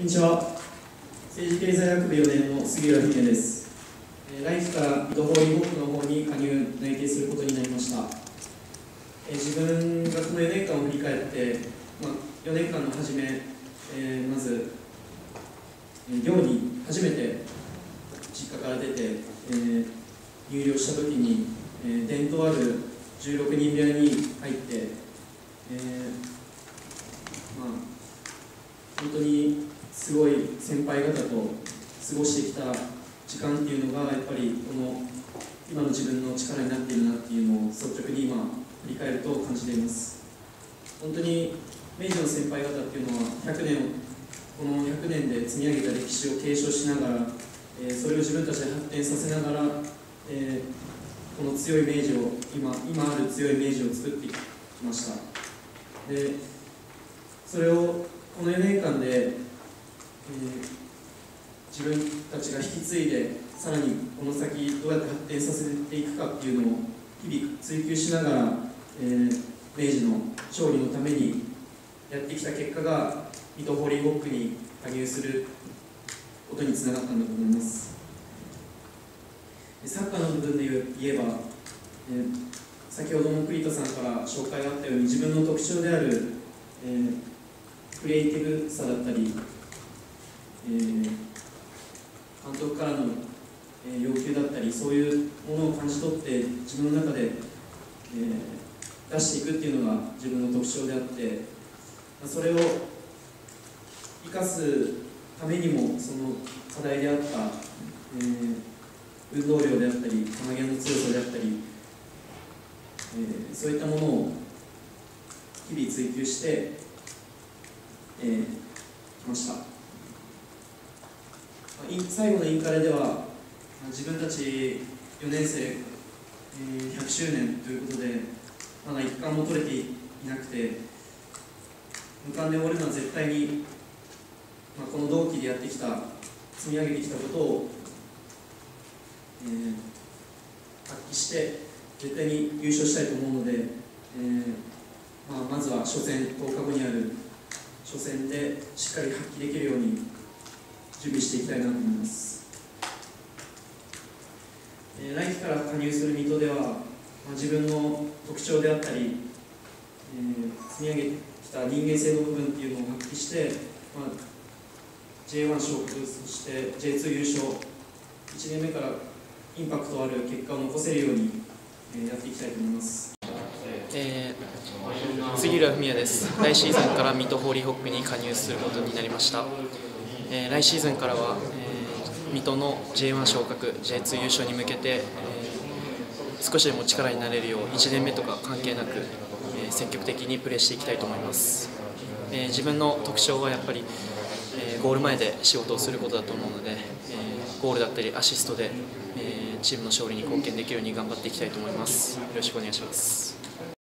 こんにちは。政治経済学部4年の杉浦文也です。来期から水戸ホーリーホックの方に加入内定することになりました。自分がこの4年間を振り返って、4年間の初め、まず寮に初めて実家から出て、入寮したときに、伝統ある16人部屋に入って、本当にすごい先輩方と過ごしてきた時間っていうのがやっぱりこの今の自分の力になっているなっていうのを率直に今振り返ると感じています。本当に明治の先輩方っていうのはこの100年で積み上げた歴史を継承しながら、それを自分たちで発展させながら、この強い明治を今ある強い明治を作ってきました。でそれをこの4年間で、自分たちが引き継いでさらにこの先どうやって発展させていくかっていうのを日々追求しながら、明治の勝利のためにやってきた結果が水戸ホーリーホックに加入することにつながったんだと思います。サッカーの部分で言えば、先ほども栗田さんから紹介があったように自分の特徴である、クリエイティブさだったり、監督からの要求だったり、そういうものを感じ取って自分の中で出していくっていうのが自分の特徴であって、それを生かすためにもその課題であった、運動量であったり球際の強さであったり、そういったものを日々追求してきました。最後のインカレでは自分たち4年生100周年ということでまだ一冠も取れていなくて、無冠で終わるのは絶対に、この同期でやってきた積み上げてきたことを、発揮して絶対に優勝したいと思うので、まずは初戦10日後にある初戦でしっかり発揮できるように準備していきたいなと思います。来期から加入する水戸では、自分の特徴であったり、積み上げてきた人間性の部分っていうのを発揮して、J1 昇格、そして J2 優勝、1年目からインパクトある結果を残せるようにやっていきたいと思います。 杉浦文也です。来シーズンから水戸ホーリーホックに加入することになりました。来シーズンからは、水戸の J1 昇格、J2 優勝に向けて、少しでも力になれるよう1年目とか関係なく、積極的にプレーしていきたいと思います。自分の特徴はやっぱり、ゴール前で仕事をすることだと思うので、ゴールだったりアシストで、チームの勝利に貢献できるように頑張っていきたいと思います。よろしくお願いします。